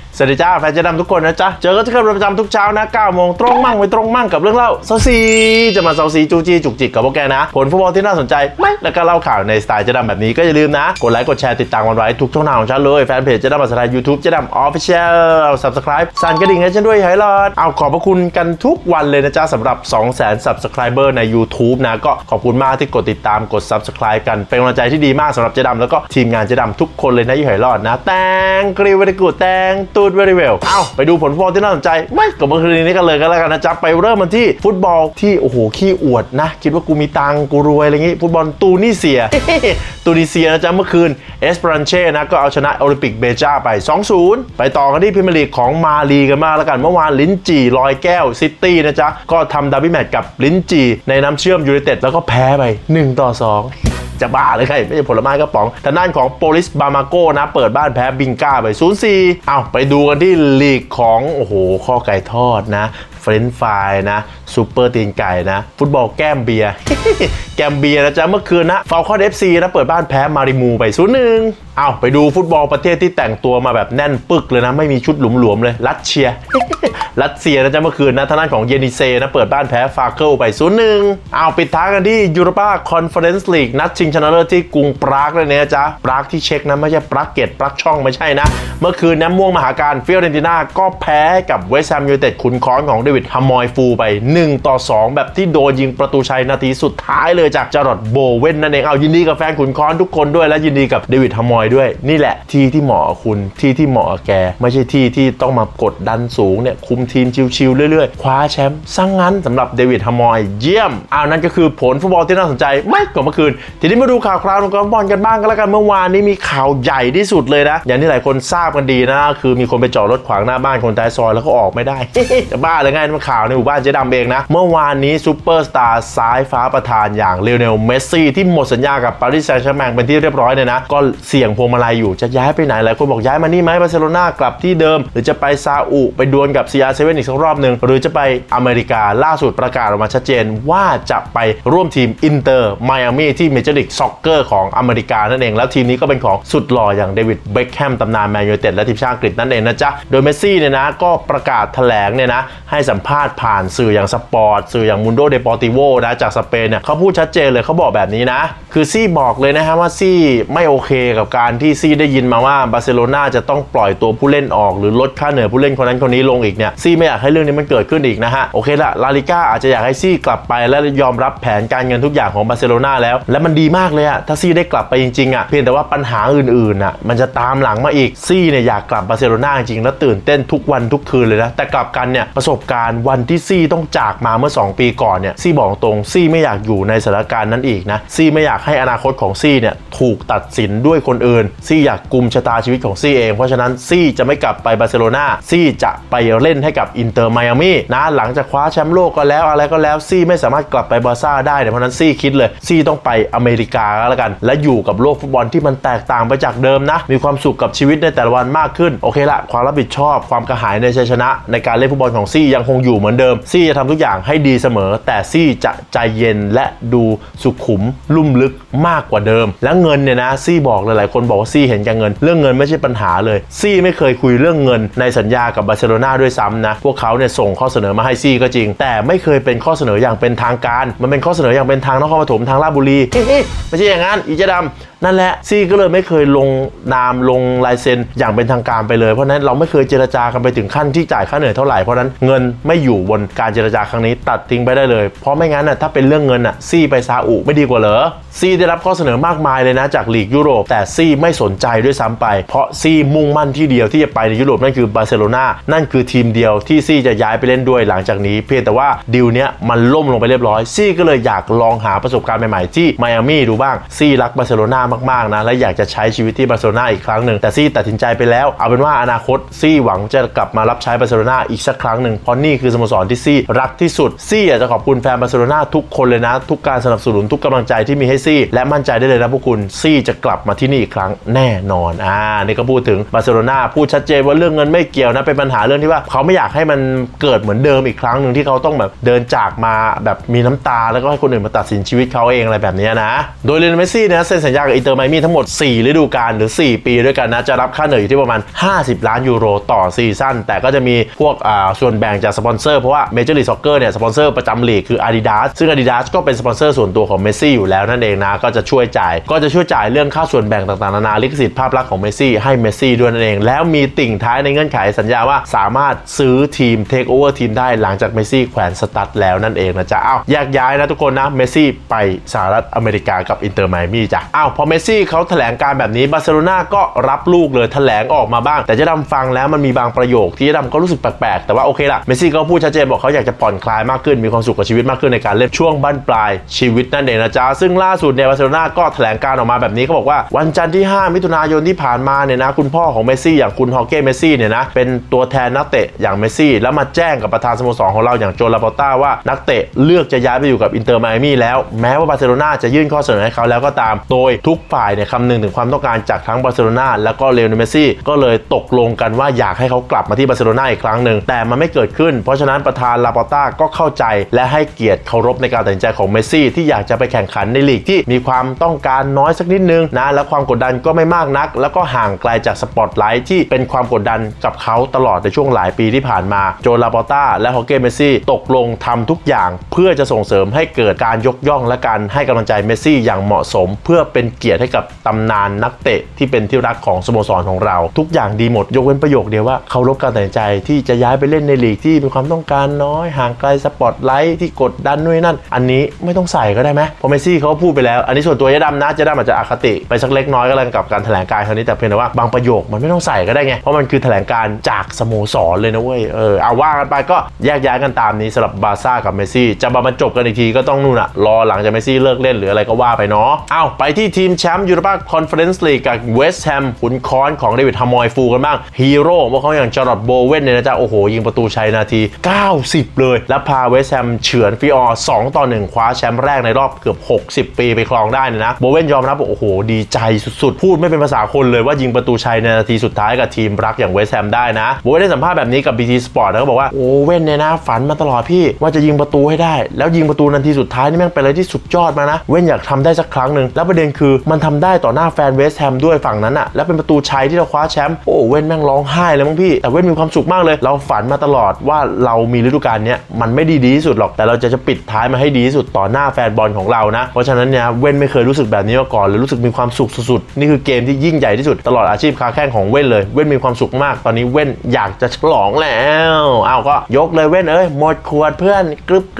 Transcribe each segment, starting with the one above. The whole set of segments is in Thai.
สวัสดีจ้าแฟนเจ๊ดำทุกคนนะจ๊ะเจอกันที่เคยประจำทุกเช้านะ9 โมงตรงมั่งไปตรงมั่งกับเรื่องเล่าเซาซีจะมาเซาซีจูจี้จุกจิกกับพวกแกนะผลฟุตบอลที่น่าสนใจไม่แล้วก็เล่าข่าวในสไตล์เจ๊ดำแบบนี้ก็อย่าลืมนะกดไลค์กดแชร์ติดตามกันไว้ทุกช่องทางของฉันเลยแฟนเพจเจ๊ดำภาษาไทย YouTube เจ๊ดำ Official Subscribe สั่นกระดิ่งให้ฉันด้วยให้รอดเอาขอบพระคุณกันทุกวันเลยนะจ๊ะสำหรับ 200,000 Subscriber ใน YouTube นะก็ขอบคุณมากที่กดติดตามกด Subscribe กันเป็นกำลังใจที่ดีมากสำหรับเจ๊ดำแล้วก็ทีมงานเจ๊ดำทุกคนเลยนะยิ่งให้รอดนะแตงกรีวดีกูแตงตูด very well เอาไปดูผลฟุตบอลที่น่าสนใจไม่กับเมื่อคืนนี้กันเลยกันแล้วกันนะจ๊ะไปเริ่มกันที่ฟุตบอลที่โอ้โหขี้อวดนะคิดว่ากูมีตังกูรวยอะไรอย่างงี้ฟุตบอลตูนิเซีย ตูนิเซียนะจ๊ะเมื่อคืนเอสเปรันเช่นะก็เอาชนะโอลิมปิกเบจ้าไป 2-0 ไปต่อกันที่พรีเมียร์ลีกของมาลีกันมากแล้วกันเมื่อวานลิ้นจี่ลอยแก้วซิตี้นะจ๊ะก็ทำดับเบิลแมตช์กับลิ้นจี่ในน้ำเชื่อมยูไนเต็ดแล้วก็แพ้ไป1-2จะบ้าเลยใครไม่ใช่ผลไม้กระป๋องทางด้านของโปลิสบามาโกนะเปิดบ้านแพ้บิงก้าไป 0-4 เอาไปดูกันที่ลีกของโอ้โหข้อไก่ทอดนะเฟรนช์ฟรายนะซูเปอร์ตีนไก่นะฟุตบอลแก้มเบียร์ แก้มเบียร์นะจ๊ะเมื่อคืนนะฟาลคอน FC นะเปิดบ้านแพ้มาริมูไป 0-1 เอาไปดูฟุตบอลประเทศที่แต่งตัวมาแบบแน่นปึกเลยนะไม่มีชุดหลวมๆเลยรัสเซีย รัสเซียนะจ๊ะเมื่อคืนนะทางด้านของเยนิเซนะเปิดบ้านแพ้ฟาเคิลไป 0-1 เอาปิดท้ายกันที่ยูโรปาคอนเฟอเรนซ์ลีกนัดชิงชนะเลิศที่กรุงปรากเลยเนี่ยจ๊ะปรากที่เช็กนะไม่ใช่ปรากเกตปรากช่องไม่ใช่นะเมื่อคืนน้ำม่วงมหาการฟิออเรนติน่าก็แพ้กับเวสต์แฮมยูไนเต็ดขุนค้อนของเดวิดฮัมมอยฟูไป1-2แบบที่โดนยิงประตูชัยนาทีสุดท้ายเลยจากจารอดโบเว่นนั่นเองเอายินดีกับแฟนขุนค้อนทุกคนด้วยและยินดีกับเดวิดฮัมมอยด้วยนี่แหละที่เหมาะกับคุณที่เหมาะกับแกไม่ใช่ที่ต้องมากดดันสูงเนี่ยคุมทีมชิวๆเรื่อยๆคว้าแชมป์ซะงั้นสำหรับเดวิดฮัมมอยเยี่ยมนั่นก็คือผลฟุตบอลที่น่าสนใจไม่กว่าเมื่อคืนทีนี้มาดูข่าวคราวของบอลกันบ้างก็แล้วกันเมื่อวานนี้มีข่าวใหญ่ที่สุดเลยนะอย่างที่หลายคนทราบกันดีนะคือมีคนไปจอดรถขวางหน้าบ้านคนท้ายซอยแล้วก็ออกไม่ได้ จะบ้าเลยไงมันข่าวในหมู่บ้านเจ๊ดำเองนะเมื่อวานนี้ซูเปอร์สตาร์ซ้ายฟ้าประธานอย่างเลโอเนลเมสซี่ที่หมดสัญญากับปารีสแซงต์แชร์แมงเป็นที่เรียบร้อยเนี่ยนะก็เสี่ยงพวงมาลัยอยู่จะย้ายไปไหนหลายคนบอกย้ายมานี่ไหมบาร์เซโลนากลับที่เดิมหรือจะไปซาอุไปดวลกับ CR7 อีกสักรอบหนึ่งหรือจะไปอเมริกาล่าสุดประกาศออกมาชัดเจนว่าจะไปร่วมทีมอินเตอร์ไมอามี่ที่เมเจอร์ลีกซ็อกเกอร์ของอเมริกานั่นเองแล้วทีมนี้ก็เป็นของสุดหล่ออย่างเดวิดเบคแฮมตำนานแมนยูไนเต็ดและทีมชาติอังกฤษนั่นเองนะจ๊ะโดยเมสซี่เนี่ยนะก็ประกาศแถลงเนี่ยนะให้สัมภาษณ์ผ่านสื่ออย่างสปอร์ตสื่ออย่างมุนโดเดปอร์ติโวนะจากสเปนเนี่ยเขาพูดชัดเจนเลยเขาบอกแบบนี้นะคือซี่บอกเลยนะฮะว่าซี่ไม่โอเคกับการที่ซี่ได้ยินมาว่าบาร์เซโลนาจะต้องปล่อยตัวผู้เล่นออกหรือลดค่าเหนื่อยผู้เล่นคนนั้นคนนี้ลงอีกเนี่ยซี่ไม่อยากให้เรื่องนี้มันเกิดขึ้นอีกนะฮะโอเคละลาลิก้าอาจจะอยากให้ซี่กลับไปและยอมรับแผนการเงินทุกอย่างของบาร์เซโลนาแล้วและมันดีมากเลยอะถ้าซี่ได้กลับไปจริงๆอะเพียงแต่ว่าปัญหาอื่นๆอะมันจะตามหลังมาอีกซี่เนี่ยอยากกลับบาร์เซโลนาจริงๆแล้วตื่นเต้นทุกวันทุกคืนเลยนะแต่กลับกันเนี่ยประสบการณ์วันที่ซี่ต้องจากมาเมื่อ2 ปีก่อนเนี่ยซี่บอกตรงซี่ไม่อยากอยู่ในสถานการณ์นั้นอีกนะซี่ไม่อยากให้อนาคตของซี่เนี่ยถูกตัดสินด้วยคนอื่นซี่อยากกุมชะตาชีวิตของซี่เองเพราะฉะนั้นซี่จะไม่กลับไปบาร์เซโลนาซี่จะไปเล่นให้กับอินเตอร์ไมอามี่นะหลังจากคว้าแชมป์โลกก็แล้วอะไรก็แล้วซี่ไม่สามารถกลับไปบาร์ซ่าได้เพราะนั้นซี่คิดเลยซี่ต้องไปอเมริกาแล้วกันและอยู่กับโลกฟุตบอลที่มันแตกต่างไปจากเดิมนะมีความสุขกับชีวิตในแต่ละวันมากขึ้นโอเคละความรับผิดชอบความกระหายในชัยชนะในการเล่นฟุตบอลของซี่ยังคงอยู่เหมือนเดิมซี่จะทำทุกอย่างให้ดีเสมอแต่ซี่จะใจเย็นและดูสุขุมลุ่มลึกมากกว่าเดิมและเงินเนี่ยนะซี่บอกหลายๆคนบอกว่าซี่เห็นแก่เงินเรื่องเงินไม่ใช่ปัญหาเลยซี่ไม่เคยคุยเรื่องเงินในสัญญากับบาร์เซโลนาด้วยซ้ำนะพวกเขาเนี่ยส่งข้อเสนอมาให้ซี่ก็จริงแต่ไม่เคยเป็นข้อเสนออย่างเป็นทางการมันเป็นข้อเสนออย่างเป็นทางนครปฐมทางราชบุรี ไม่ใช่อย่างนั้นอีเจดำนั่นแหละซี่ก็เลยไม่เคยลงนามลงลายเซ็นอย่างเป็นทางการไปเลยเพราะนั้นเราไม่เคยเจรจากันไปถึงขั้นที่จ่ายค่าเหนื่อยเท่าไหร่เพราะนั้นเงินไม่อยู่บนการเจรจาครั้งนี้ตัดทิ้งไปได้เลยเพราะไม่งั้นน่ะถ้าเป็นเรื่องเงินน่ะซี่ไปซาอุไม่ดีกว่าเหรอซี่ได้รับข้อเสนอมากมายเลยนะจากลีกยุโรปแต่ซี่ไม่สนใจด้วยซ้ำไปเพราะซี่มุ่งมั่นที่เดียวที่จะไปในยุโรปนั่นคือบาร์เซโลนานั่นคือทีมเดียวที่ซี่จะย้ายไปเล่นด้วยหลังจากนี้เพียงแต่ว่าดีลเนี้ยมันล่มลงไปเรียบร้อยซี่ก็เลยอยากลองหาประสบการณ์ใหม่ๆที่ไมอามี่ดูบ้างซี่รักบาร์เซโลนามากๆนะและอยากจะใช้ชีวิตที่บาร์เซโลนาอีกครั้งหนึ่งแต่ซี่ตัดสินใจไปแล้วเอาเป็นว่าอนาคตซี่หวังจะกลับมารับใช้บาร์เซโลนาอีกสักครั้งหนึ่งเพราะนี่คือสโมสรที่ซี่รักที่สุดซี่อยากจะขอบคุณแฟนบาร์เซโลนาทุกคนเลยนะทุกการสนับสนุนทุกกำลังใจที่มีให้ซี่และมั่นใจได้เลยนะพวกคุณซี่จะกลับมาที่นี่อีกครั้งรั้งแน่นอนนี่ก็พูดถึงบาร์เซโลนาพูดชัดเจนว่าเรื่องเงินไม่เกี่ยวนะเป็นปัญหาเรื่องที่ว่าเขาไม่อยากให้มันเกิดเหมือนเดิมอีกครั้งหนึ่งที่เขาต้องแบบเดินจากมาแบบมีน้ำตาแล้วก็ให้คนอื่นมาตัดสินชีวิตเขาเองอะไรแบบนี้นะโดยเลโอเนล เมสซี่นะเซ็นสัญญากับอินเตอร์ไมอามี่ทั้งหมด4ฤดูกาลหรือ4ปีด้วยกันนะจะรับค่าเหนื่อยอยู่ที่ประมาณ50 ล้านยูโรต่อซีซั่นแต่ก็จะมีพวกส่วนแบ่งจากสปอนเซอร์เพราะว่าเมเจอร์ลีกซ็อกเกอร์เนี่ยสปอนเซอร์ประจำลีกคือ Adidas ซึ่ง Adidas ก็เป็นสปอนเซอร์ส่วนตัวของเมสซี่อยู่แล้วนั่นเองนะก็จะช่วยจ่ายเรื่องค่าส่วนแบ่งต่างๆนานาลิขสิทธิ์ภาพลักษณ์ของเมสซี่ให้เมสซี่ด้วยนั่นเองแล้วมีติ่งท้ายในเงื่อนไขสัญญาว่าสามารถซื้อทีมเทคโอเวอร์ทีมได้หลังจากเมสซี่แขวนสตั๊ดแล้วนั่นเองนะจ๊ะแยกย้ายนะทุกคนนะเมสซี่ไปสหรัฐอเมริกากับอินเตอร์ไมอามี่จ้ะพอเมสซี่เขาแถลงการแบบนี้บาร์เซโลนาก็รับลูกเลยแถลงออกมาบ้างแต่เจ๊ดำฟังแล้วมันมีบางประโยคที่เจ๊ดำก็รู้สึกแปลกๆแต่ว่าโอเคละเมสซี่ก็พูดชัดเจนบอกเขาอยากจะผ่อนคลายมากขึ้นมีความสุขกับชีวิตมากขึ้นในการเล่นช่วงบั้นปลายชีวิตนั่นเองนะจ๊ะซึ่งล่าสุดเนี่ยบาร์เซโลนาก็แถลงการออกมาแบบนี้เขาบอกว่าวันจันทร์ที่5 มิถุนายนที่ผ่านมาเนี่ยนะคุณพ่อของเมสซี่อย่างคุณฮอเก้เมสซี่เนี่ยนะเป็นตัวแทนนักเตะอย่างเมสซี่แล้วมาแจ้งกับประธานสโมสรของเราอย่างโจลาปอต้าว่านักเตะเลือกจะย้ายไปอยู่กับอินเตอร์ไมอามี่แล้วแม้ว่าบาร์เซโลนาจะยื่นข้อเสนอให้เขาแล้วก็ตามโดยทุกฝ่ายเนี่ยคำนึงถึงความต้องการจากทั้งบาร์เซโลนาแล้วก็เลโอเนล เมสซี่ก็เลยตกลงกันว่าอยากให้เขากลับมาที่บาร์เซโลนาอีกครั้งหนึ่งแต่มันไม่เกิดขึ้นเพราะฉะนั้นประธานลาปอต้าก็เข้าใจและให้เกียรติเคารพในการตัดสินใจของเมสซี่ที่อยากจะไปแข่งขันในลีกที่มีความต้องการน้อยสักนิดนึงนะและความกดดันก็ไม่มากนักแล้วก็ห่างไกลจากสปอตไลท์ที่เป็นความกดดันกับเขาตลอดในช่วงหลายปีที่ผ่านมาโจลาปอต้าและฮอเก้เมสซี่ตกลงทำทุกอย่างเพื่อจะส่งเสริมให้เกิดการยกย่องและการให้กำลังใจเมสซี่อย่างเหมาะสมเพื่อเป็นเกียรติให้กับตำนานนักเตะที่เป็นที่รักของสโมสรของเราทุกอย่างดีหมดยกเว้นประโยคเดียวว่าเคารพการตัดสินใจที่จะย้ายไปเล่นในลีกที่มีความต้องการน้อยห่างไกลสปอตไลท์ที่กดดันนู่นนั่นอันนี้ไม่ต้องใส่ก็ได้ไหมเพราะเมสซี่เขาพูดไปแล้วอันนี้ส่วนตัวเจ๊ดำนะเจ๊ดำอาจจะอคติไปสักเล็กน้อยก็แล้วกับการแถลงการครั้งนี้แต่เพียงแต่ว่าบางประโยคมันไม่ต้องใส่ก็ได้ไงเพราะมันคือแถลงการจากสโมสรเลยนะเว้ยเอาว่ากันไปก็แยกย้ายกันตามนี้สำหรับบาร์ซ่ากับเมสซี่จะมาบรรจบกันอีกทีก็ต้องนู่นรอหลังจากเมสซี่เลิกเล่นหรืออะไรก็ว่าไปเนาะไปที่ทีมแชมป์ยูโรปาคอนเฟอเรนซ์ลีกกับเวสต์แฮมขุนค้อนของเดวิดฮามอยฟูกันบ้างฮีโร่พวกเขาอย่างจอร์ดโบเว่นเนี่ยนะจ๊ะโอ้โหยิงประตูชัยนาที90เลยแล้วพาเวสต์แฮมเฉือนฟิออร์2-1คว้าแชมป์แรกในรอบเกือบ60 ปีไปครองได้นะโบเว่นยอมรับบอกโอ้โหดีใจสุดๆพูดไม่เป็นภาษาคนเลยว่ายิงประตูชัยในนาทีสุดท้ายกับทีมรักอย่างเวสต์แฮมได้นะโบเว่นได้สัมภาษณ์แบบนี้กับ BT Sport แล้วก็บอกว่าโอ้เว่นเนี่ยนะฝันมาตลอดพี่ว่าจะยิงประตูให้ได้แล้วยิงประตูนาทีสุดท้ายนี่แม่งเป็นอะไรที่สุดยอดมานะเว่นอยากทำได้สักครั้งหนึ่งแล้วประเด็นคือมันทำได้ต่อหน้าแฟนเวสต์แฮมด้วยฝั่งนั้นแล้วเป็นประตูชัยที่เราคว้าแชมป์โอ้เว่นแม่งร้องไห้เลยมั้งพี่แต่เว่นมีความสุขมากเลยเราฝันมาตลอดว่าเรามีฤดูกาลนี้มันไม่ดีที่สุดหรอกแต่เราจะปิดท้ายมาให้ดีที่สุดต่อหน้าแฟนบอลของเรานะเพราะฉะนั้นเนี่ยเว่นไม่เคยรู้สึกแบบนี้มาก่อนเลยรู้สึกมีความสุขสุดๆนี่คือเกมที่ยิ่งใหญ่ที่สุดตลอดอาชีพค้าแข่งของเว่นเลยเว่นมีความสุขมากตอนนี้เว่นอยากจะฉลองแล้วก็ยกเลยเว่นหมดขวดเพื่อนกรึบ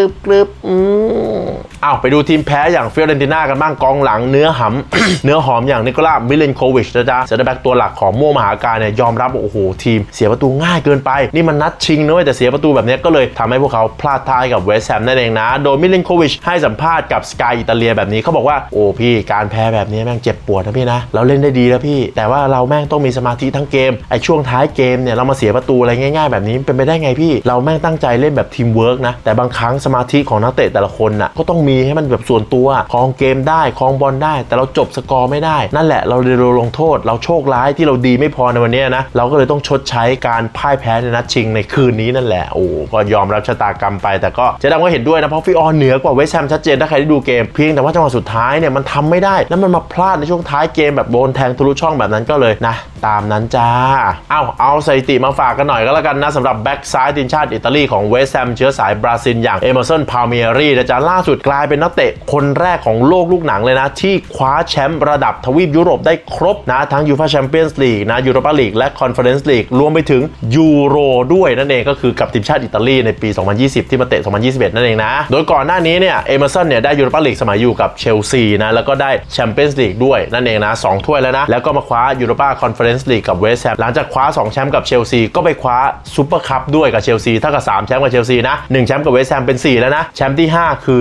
ไปดูทีมแพ้อย่างฟิออเรนติน่ากันบ้างกองหลังเนื้อหอมอย่างนิโคล่ามิเลนโควิชนะจ๊ะเซนเตอร์แบ็กตัวหลักของโม่มหาการเนี่ยยอมรับว่าโอ้โหทีมเสียประตูง่ายเกินไปนี่มันนัดชิงนะแต่เสียประตูแบบนี้ก็เลยทำให้พวกเขาพลาดท่ากับเวสต์แฮมนั่นเองนะโดยมิเลนโควิชให้สัมภาษณ์กับสกายอิตาเลียแบบนี้เขาบอกว่าโอ้พี่การแพ้แบบนี้แม่งเจ็บปวดนะพี่นะเราเล่นได้ดีแล้วพี่แต่ว่าเราแม่งต้องมีสมาธิทั้งเกมไอช่วงท้ายเกมเนี่ยเรามาเสียประตูอะไรง่ายๆแบบนี้เป็นไปได้ไงพี่เราแม่งตั้งใจเล่นแบบทีมเวิร์กนะแต่บางครั้งสมาธิของนักเตะแต่ละคนก็ต้องมีให้มันแบบส่วนตัวครองเกมได้ครองบอลได้แต่เราจบสกอร์ไม่ได้นั่นแหละเราเลยลงโทษเราโชคร้ายที่เราดีไม่พอในวันนี้นะเราก็เลยต้องชดใช้การพ่ายแพ้ในนัดชิงในคืนนี้นั่นแหละโอ้ก็ยอมรับชะตากรรมไปแต่ก็เจ๊ดำก็เห็นด้วยนะเพราะฟิออร์เหนือกว่าเวสต์แฮมชัดเจนถ้าใครได้ดูเกมเพียงแต่ว่าจังหวะสุดท้ายเนี่ยมันทำไม่ได้แล้วมันมาพลาดในช่วงท้ายเกมแบบโดนแทงทะลุช่องแบบนั้นก็เลยนะตามนั้นจ้าเอาสถิติมาฝากกันหน่อยก็แล้วกันนะสำหรับแบ็กซ้ายทีมชาติอิตาลีของเวสต์แฮมเชื้อสายบราซิลอย่างเอเมอร์สันพาเมียรีนะจ๊ะล่าสุดกลายเป็นนักเตะคนแรกของโลกลูกหนังเลยนะที่คว้าแชมป์ระดับทวีปยุโรปได้ครบนะทั้งยูฟ่าแชมเปี้ยนส์ลีกนะยูโรปาลีกและคอนเฟอเรนซ์ลีกรวมไปถึงยูโรด้วยนั่นเองก็คือกับทีมชาติอิตาลีในปี 2020 ที่มาเตะ 2021 นั่นเองนะโดยก่อนหน้านี้เนี่ยเอเมอร์สันเนี่ยได้ยูโรปาลีกสมัยอยู่กับเชลซีนะแล้วก็ได้แชมเปี้ยนส์ลีกด้วยนั่นเองนะ2ถ้วยแล้วนะแล้วก็มาคว้ายูโรปาคอนเฟอเรนซ์ลีกกับเวสต์แฮมหลังจากคว้า2แชมป์กับเชลซีก็ไปคว้าซุปเปอร์คัพด้วยกับเชลซีเท่ากับ3แชมป์กับเชลซีนะ1แชมป์กับเวสต์แฮมเป็น4แล้วนะแชมป์ที่5คือ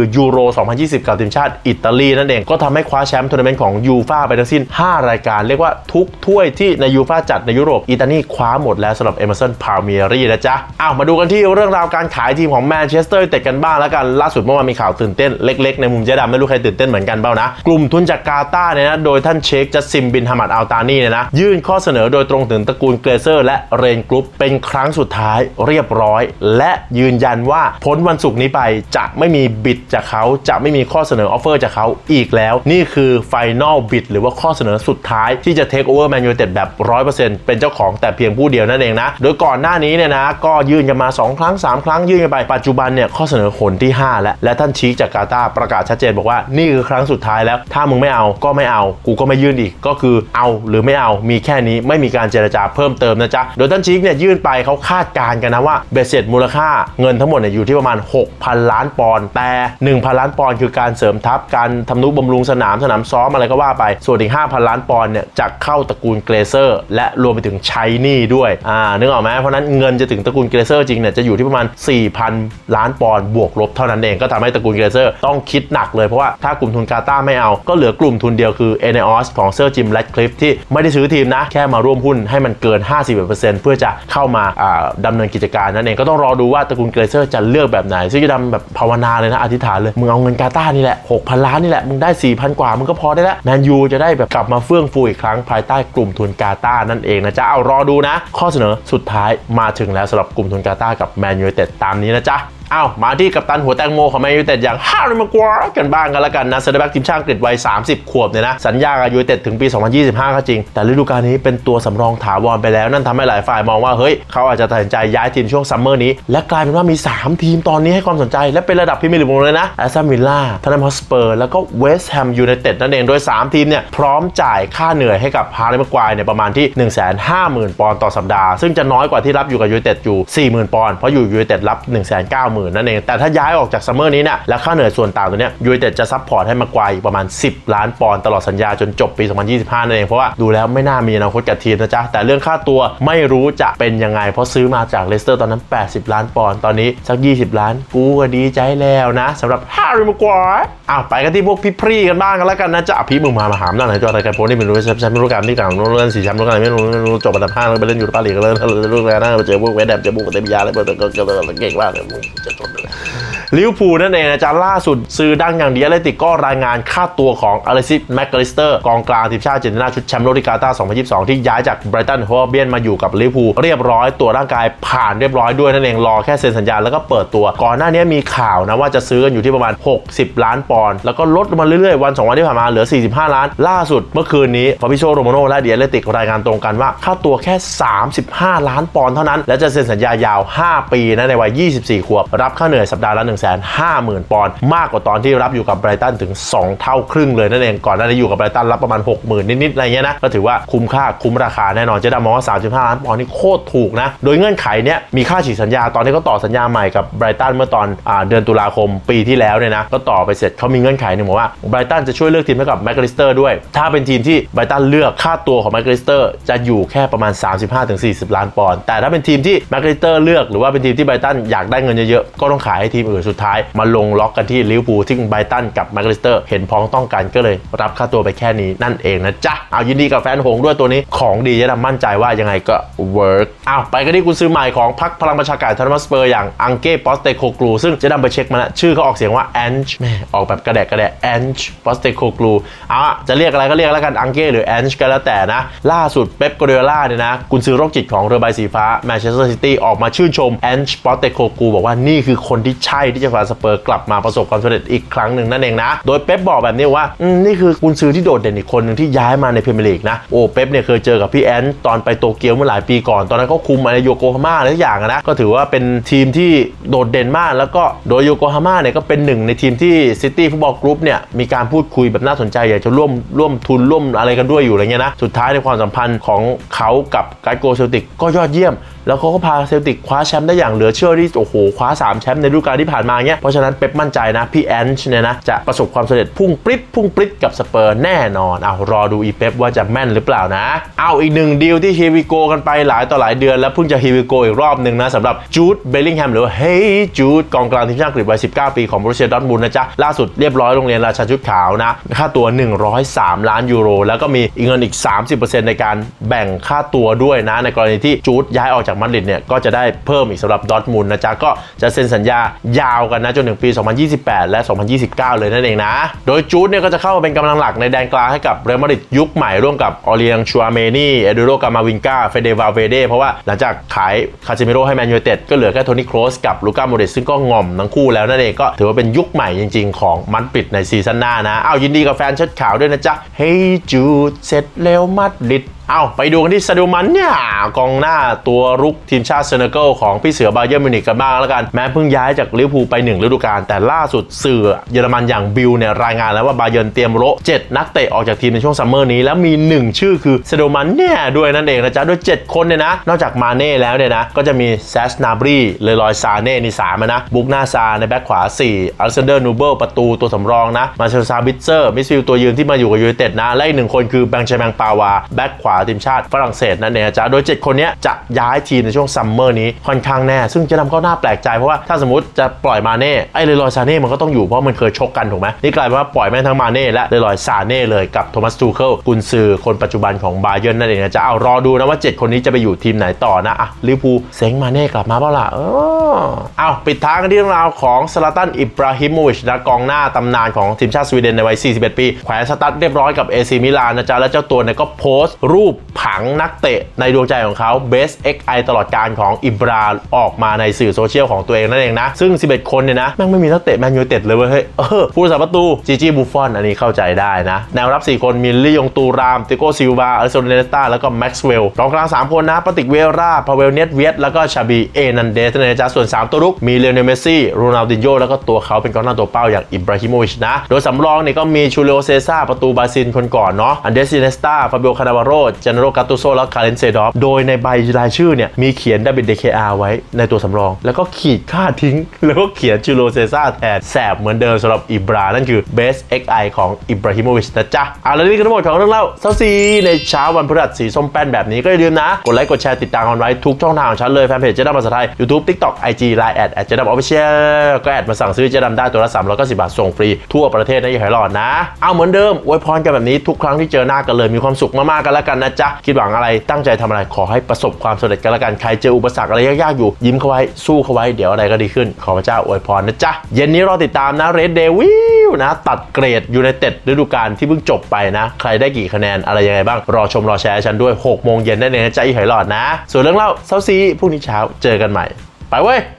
ยูโร 2020 กับทีมชาติอิตาลีนั่นเองก็ทำให้คว้าแชมป์ทัวร์นาเมนต์ของยูฟ่าไปทั้งสิ้น5รายการเรียกว่าทุกถ้วยที่ในยูฟ่าจัดในยุโรปอิตาลีคว้าหมดแล้วสำหรับเอเมอร์สัน พาลเมียรี่นะจ๊ะมาดูกันที่เรื่องราวการขายทีมของแมนเชสเตอร์ยูไนเต็ดกันบ้างแล้วกันล่าสุดเมื่อวานมีข่าวตื่นเต้นเล็กๆในมุมเจ๊ดำไม่รู้ใครตื่นเต้นเหมือนกันเปล่านะกลุ่มทุนจากกาตาร์เนี่ยนะโดยท่านเชคจัสซิมบินฮามัดอัลตานีเนี่ยนะยื่นข้อเสนอโดยตรงถึงตระกูลเกรเซอร์และเรนกรุ๊ปเป็นครั้งสุดท้ายเรียบร้อยและยืนยันว่าพ้นวันศุกร์นี้ไปจะไม่มีบิดจากเขาจะไม่มีข้อเสนอออฟเฟอร์จากเขาอีกแล้วนี่คือไฟนอลบิดหรือว่าข้อเสนอสุดท้ายที่จะเทคโอเวอร์แมนยูไนเต็ดแบบ 100% เป็นเจ้าของแต่เพียงผู้เดียวนั่นเองนะโดยก่อนหน้านี้เนี่ยนะก็ยื่นกันมา2ครั้ง3ครั้งยื่นกันไปปัจจุบันเนี่ยข้อเสนอคนที่5และท่านชีคจากกาตาร์ประกาศชัดเจนบอกว่านี่คือครั้งสุดท้ายแล้วถ้ามึงไม่เอาก็ไม่เอากูก็ไม่ยื่นอีกก็คือเอาหรือไม่เอามีแค่นี้ไม่มีการเจรจาเพิ่มเติมนะจ๊ะโดยท่านชีคเนี่ยยื่นไปเขาคาดการณ์กันนะว่าเบ็ดเสร็จมูลค่าเงินทั้งหมดเนี่ยอยู่ที่ประมาณ 6,000 ล้านปอนด์แต่ 1,000 ล้านปอนด์คือการเสริมทัพการทำนุบำรุงสนามซ้อมอะไรก็ว่าไปส่วนอีก 5,000 ล้านปอนด์เนี่ยจะเข้าตระกูลเกรเซอร์และรวมไปถึงใช้หนี้ด้วยนึกออกไหมเพราะนั้นเงินจะถึงตระกูลเกรเซอร์จริงเนี่ยจะอยู่ที่ประมาณ 4,000 ล้านปอนด์บวกลบเท่านั้นเองก็ทำให้ตระกูลเกรเซอร์ต้องคิดหนักเลยเพราะว่าถ้ากลุ่มทุนกาตาร์ไม่เอาก็เหลือกลุ่มทุนเดียวคือ ENEOS ของเซอร์จิม แรดคลิฟที่ไม่ได้ซื้อทีมนะแค่มาร่วมหุ้นให้มันเกิน 50% เพื่อจะเข้ามาดำเนินกิจการนั่นเองก็ต้องรอดูว่าตระกูลเกรเซอร์จะเลือกแบบไหนซึ่งจะทำแบบภาวนาเลยนะอธิษฐานเลยมึงเอาเงินกาตาร์นี่แหละ 6,000 ล้านนี่แหละมึงได้ 4,000 กว่ามึงก็พอได้แล้วแมนยูจะได้แบบกลับมาเฟื่องฟูอีกครั้งภายใต้กลุ่มทุนกาตาร์นั่นเองนะจ๊ะเอารอดูนะข้อเสนอสุดท้ายมาถึงแล้วสำหรับกลุ่มทุนกาตาร์กับแมนยูไนเต็ดตามนี้นะจ๊ะมาที่กัปตันหัวแตงโมของแมนยูไนเต็ดอย่างแฮร์รี่ แม็กควายกันบ้างกันแล้วกันนะเซนเตอร์แบ็กทีมชาติอังกฤษวัย30 ขวบเนี่ยนะสัญญากับยูไนเต็ดถึงปี 2025 ก็จริงแต่ฤดูกาลนี้เป็นตัวสำรองถาวรไปแล้วนั่นทำให้หลายฝ่ายมองว่าเฮ้ยเขาอาจจะตัดสินใจย้ายทีมช่วงซัมเมอร์นี้และกลายเป็นว่ามี3ทีมตอนนี้ให้ความสนใจและเป็นระดับพรีเมียร์ลีกเลยนะแอสตันวิลล่าท็อตแนม ฮอตสเปอร์แล้วก็เวสต์แฮมยูไนเต็ดนั่นเองโดย3ทีมเนี่ยพร้อมจ่ายค่าเหนื่อยให้กับแฮร์รี่ แม็กควายเนี่ยประมาณที่ 150,000 ปอนด์ต่อสัปดาห์ซึ่งจะน้อยกว่าที่รับอยู่กับยูไนเต็ดอยู่ 40,000 ปอนด์เพราะอยู่ยูไนเต็ดรับ 190,000 นั่นเองแต่ถ้าย้ายออกจากซัมเมอร์นี้เนี่ยและค่าเหนื่อยส่วนต่างตัวเนี้ยยูไนเต็ดจะซัพพอร์ตให้แม็กควายประมาณ10 ล้านปอนด์ตลอดสัญญาจนจบปี 2025 นั่นเองเพราะว่าดูแล้วไม่น่ามีอนาคตกับทีมนะจ๊ะแต่เรื่องค่าตัวไม่รู้จะเป็นยังไงเพราะซื้อมาจากเลสเตอร์ตอนนั้น80 ล้านปอนด์ตอนนี้สัก20 ล้านกูก็ดีใจแล้วนะสำหรับแฮร์รี่ แม็กควายไปกันที่พวกพี่พรีกันบ้างกันแล้วกันนะจ๊ะพี่มึงมาหามหน่อยจอรายการโพสต์นี่ไม่รู้แชมป์รู้การที่กลางรู้เรื่อง4แชมป์รู้กันไม่รู้จบอันดับ5แล้วไปเล่นยูโรปาลีกก็เล่นรู้แล้วนะเจอพวกเวสต์แฮมเจอพวกเตมิยาอะไรก็เก่งมากเลยจะจบเลยลิเวอร์พูลนั่นเองนะจ๊ะล่าสุดซื้อดังอย่างดีแอตเลติกก็รายงานค่าตัวของอเล็กซิส แม็กอลิสเตอร์กองกลางทีมชาติอาร์เจนตินาชุดแชมป์โลกที่กาตาร์ 2022 ที่ย้ายจากไบรตัน โฮฟอัลเบียนมาอยู่กับลิเวอร์พูลเรียบร้อยตัวร่างกายผ่านเรียบร้อยด้วยนั่นเองรอแค่เซ็นสัญญาแล้วก็เปิดตัวก่อนหน้านี้มีข่าวนะว่าจะซื้อกันอยู่ที่ประมาณ60 ล้านปอนด์แล้วก็ลดมาเรื่อยๆวัน2วันที่ผ่านมาเหลือ45 ล้านล่าสุดเมื่อคืนนี้ฟาบิโช โรมาโน่และดีแอตเลติกรายงานตรงกันว่าค่าตัวแค่35 ล้านปอนด์เท่านั้นและจะเซ็นสัญญายาว5 ปีนะในวัย24 ขวบรับค่าเหนื่อยสัปดาห์ละ 150,000 ปอนด์มากกว่าตอนที่รับอยู่กับไบรตันถึง2 เท่าครึ่งเลยนั่นเองก่อนหน้านี้อยู่กับไบรตันรับประมาณ 60,000 นิดๆอะไรเงี้ยนะก็ถือว่าคุ้มค่าคุ้มราคาแน่นอนเจ๊ดำมองว่า35 ล้านปอนด์นี่โคตรถูกนะโดยเงื่อนไขเนี้ยมีค่าฉีกสัญญาตอนที่เขาต่อสัญญาใหม่กับไบรตันเมื่อตอนเดือนตุลาคมปีที่แล้วเนี่ยนะก็ต่อไปเสร็จเขามีเงื่อนไขหนึ่งบอกว่าไบรตันจะช่วยเลือกทีมให้กับแม็กอลิสเตอร์ด้วยถ้าเป็นทีมที่ไบรตันเลือกค่าตัวของแม็กอลิสเตอร์จะอยู่แค่ประมาณ 35-40 ล้านปอนด์แต่ถ้าเป็นทีมที่แม็กอลิสเตอร์เลือกหรือว่าเป็นทีมที่ไบรตันอยากได้เงินเยอะๆก็ต้องขายให้ทีมอื่นสุดท้ายมาลงล็อกกันที่ลิเวอร์พูลที่ไบรตันกับแม็กอลิสเตอร์เห็นพ้องต้องกันก็เลยรับค่าตัวไปแค่นี้นั่นเองนะจ๊ะเอายินดีกับแฟนหงด้วยตัวนี้ของดีจะทำมั่นใจว่ายังไงก็เวิร์กไปกันที่กุญซือใหม่ของพรรคพลังประชาการท็อตแนม ฮอตสเปอร์อย่างอังเก้ ปอสเตโคกลูซึ่งจะนำไปเช็คมาแล้วชื่อเขาออกเสียงว่าแอนช์แม่ออกแบบกระแดะแอนช์ ปอสเตโคกลูจะเรียกอะไรก็เรียกแล้วกันอังเก้หรือแอนช์ก็แล้วแต่นะล่าสุดเป๊ป กวาร์ดิโอล่าเนี่ยนะกุญซือโรคจิตของเรือใบสีฟ้าแมนเชสเตอร์ซิตี้ออกมาชื่นชมแอนช์ ปอสเตโคกลูบอกว่านี่คือคนที่ใช่ที่จะพาสเปอร์กลับมาประสบความสำเร็จอีกครั้งหนึ่งนั่นเองนะโดยเป๊ปบอกแบบนี้ว่านี่คือกุญซือที่โดดเด่นอีกคนหนึ่งที่ย้ายมาในพรีเมียร์ลีกนะโอ้เป๊ปเนี่ยเคยเจอกับพี่แอนตอนไปโตเกียวเมื่อหลายปีก่อนตอนนั้นเขาคุมอะไรโยโกฮาม่าอะไรทุกอย่างนะก็ถือว่าเป็นทีมที่โดดเด่นมากแล้วก็โดยโยโกฮาม่าเนี่ยก็เป็นหนึ่งในทีมที่ซิตี้ฟุตบอลกรุ๊ปเนี่ยมีการพูดคุยแบบน่าสนใจอยากจะร่วมทุนร่วมอะไรกันด้วยอยู่อะไรเงี้ยนะสุดท้ายในความสัมพันธ์ของเขากับการ์โกเซลติกก็ยอดเยี่ยมแล้วเขาก็พาเซลติกคว้าแชมป์ได้อย่างเหลือเชื่อที่โอ้โหคว้า3แชมป์ในฤดูกาลที่ผ่านมาเงี้ยเพราะฉะนั้นเป๊ปมั่นใจนะพี่แอนช์เนี่ยนะจะประสบความสำเร็จพุ่งปริ๊ดกับสเปอร์แน่นอนเอารอดูอีเป๊ปว่าจะแม่นหรือเปล่านะเอาอีกหนึ่งดีลที่ฮีวิโกกันไปหลายต่อหลายเดือนแล้วเพิ่งจะฮีวิโกอีกรอบหนึ่งนะสำหรับจูดเบลลิงแฮมหรือว่าเฮ้ยจูดกองกลางทีมชาติอังกฤษวัย19 ปีของบรูเซียดอร์ทมุนด์นะจ๊ะล่าสุดเรียบร้อยโรงเรียนราชาชุดขาวนะค่าตัว103 ล้านยูโรแล้วก็มีเงินอีก 30% ในการแบ่งค่าตัวด้วยนะในกรณีที่จูดย้ายออกจากมาดริดเนี่ยก็จะได้เพิ่มอีกสำหรับดอร์ทมุนด์นะจ๊ะก็จะเซ็นสัญญายาวกันนะจนถึงปี 2028 และ 2029 เลยนั่นเองนะโดยจูดเนี่ยก็จะเข้ามาเป็นกำลังหลักในแดนกลางให้กับเรอัลมาดริดยุคใหม่ร่วมกับออเลียงชัวเมนี่เอดูโรกามาวิงกาเฟเดวาเวเดเพราะว่าหลังจากขายคาซิเมโร่ให้แมนยูไนเต็ดก็เหลือแค่โทนี่โครสกับลูก้าโมเดสซึ่งก็ง่อมทั้งคู่แล้วนั่นเองก็ถือว่าเป็นยุคใหม่จริงๆของมาดริดในซีซั่นหน้านะเอายินดีกับแฟนเชิดขาวด้วยนะจ๊ะเฮ้ยจูดเสร็จแล้วมาดริดเอาไปดูกันที่ซาดิโอ มันเนี่ยกองหน้าตัวรุกทีมชาติเซเนกัลของพี่เสือบาเยิร์นมิวนิกกันบ้างแล้วกันแม้เพิ่งย้ายจากลิเวอร์พูลไป1ฤดูกาลแต่ล่าสุดสื่อเยอรมันอย่างบิลเนี่ยรายงานแล้วว่าบาเยิร์นเตรียมโละ7นักเตะออกจากทีมในช่วงซัมเมอร์นี้แล้วมี1ชื่อคือซาดิโอ มันเนี่ยด้วยนั่นเองนะจ๊ะด้วย7คนเนี่ยนะนอกจากมาเน่แล้วเนี่ยนะก็จะมีแซชนาบรีเลรอยซาเน่นี่3นะบุกนาซาในแบ็คขวา4อัลเซนเดอร์นูเบิลประตูตัวสำรองนะมาเชลซาบิเซอร์มิดฟิลด์ตัวยืนที่มาอยู่กับยูไนเต็ดนะและอีก1คนคือแบงค์แชมงปาวาแบ็คขวาทีมชาติฝรั่งเศสนั่นเองจ้ะโดย7คนนี้จะย้ายทีมในช่วงซัมเมอร์นี้ค่อนข้างแน่ซึ่งจะทำก็น่าแปลกใจเพราะว่าถ้าสมมติจะปล่อยมาเน่ไอ้เลรอยซาเน่มันก็ต้องอยู่เพราะมันเคยชกกันถูกไหมนี่กลายเป็นว่าปล่อยแม่งทั้งมาเน่และเลรอยซาเน่เลยกับโทมัสทูเคิลกุนซือคนปัจจุบันของบาเยิร์นนั่นเองนะจ๊ะเอารอดูนะว่า7คนนี้จะไปอยู่ทีมไหนต่อนะอ่ะลิเวอร์พูลเซ็งมาเน่กลับมาเปล่าล่ะเอาปิดท้ายกันที่เรื่องราวของซลาตันอิบราฮิโมวิชนะกองหน้าตำนานของทีมชาติสวีเดนในวัย41 ปีแขวนสตั๊ดเรียบร้อยกับเอซีมิลานนะจ๊ะและเจ้าตัวเนี่ยก็โพสต์รูปผังนักเตะในดวงใจของเขา Best XI ตลอดการของอิบราออกมาในสื่อโซเชียลของตัวเองนั่นเองนะซึ่ง11คนเนี่ยนะแม่งไม่มีนักเตะแมนยูไนเต็ดเลยเว้ยเฮ้ยผู้รักษาประตูจีจีบูฟอนอันนี้เข้าใจได้นะแนวรับ4คนมีลิยงตูรามติโกซิลวาอลิซอนเนสตาแล้วก็แม็กซ์เวลล์กองกลาง3คนนะปาติกเวราพาเวลเนตเวียตแล้วก็ชาบีเอนันเดสในจ้าส่วน3ตัวรุกมีเลโอเนลเมสซี่โรนัลดินโญ่แล้วก็ตัวเขาเป็นกองหน้าตัวเป้าอย่างอิบราฮิโมวิชนะโดยสำรองเนี่ยก็มีชูเลโอเซซ่าประตูบราซิลคนก่อนเนาะอันเดซิเนสตาฟาบิโอคานาบาโรเจเนโรกาตูโซและคาเรนเซดอฟโดยในใบรายชื่อเนี่ยมีเขียนดาวิดเดเคอาไว้ในตัวสำรองแล้วก็ขีดค่าทิ้งแล้วก็เขียนชูโลเซซ่าแทนแสบเหมือนเดิมสำหรับอิบรานั่นคือ Best XI ของอิบราฮิโมวิชนะจ๊ะแล้วนี่คือทั้งหมดของเรื่องเล่าเซาซีในเช้าวันพฤหัสสีส้มแป้นแบบนี้ก็อย่าลืมนะกดไลค์กดแชร์ติดตามกันไว้ทุกช่องทางของฉันเลยแฟนเพจเจ๊ดำภาษาไทย YouTube TikTok IG Line @เจ๊ดำ Official ก็แอดมาสั่งซื้อเจ๊ดำได้ตัวละ390 บาทส่งฟรีทั่วประเทศนะอย่าให้หลอดนะเอาเหมือนเดิมอวยพรกันแบบนี้ทุกครั้งที่เจอหน้ากันเลยมีความสุขมากๆกันแล้วกันนะจ๊ะคิดหวังอะไรตั้งใจทำอะไรขอให้ประสบความสำเร็จกันแล้วกันใครเจออุปสรรคอะไรยากๆอยู่ยิ้มเข้าไว้สู้เข้าไว้เดี๋ยวอะไรก็ดีขึ้นขอพระเจ้าอวยพรนะจ๊ะเย็นนี้รอติดตามนะเรดเดวิลนะตัดเกรดยูไนเต็ดฤดูกาลที่เพิ่งจบไปนะใครได้กี่คะแนนอะไรยังไงบ้างรอชมรอแชร์ฉันด้วย6 โมงเย็นได้เลยนะจ๊ะอีหอยหลอดนะส่วนเรื่องเล่าเซาซีพรุ่งนี้เช้าเจอกันใหม่ไปเว้ย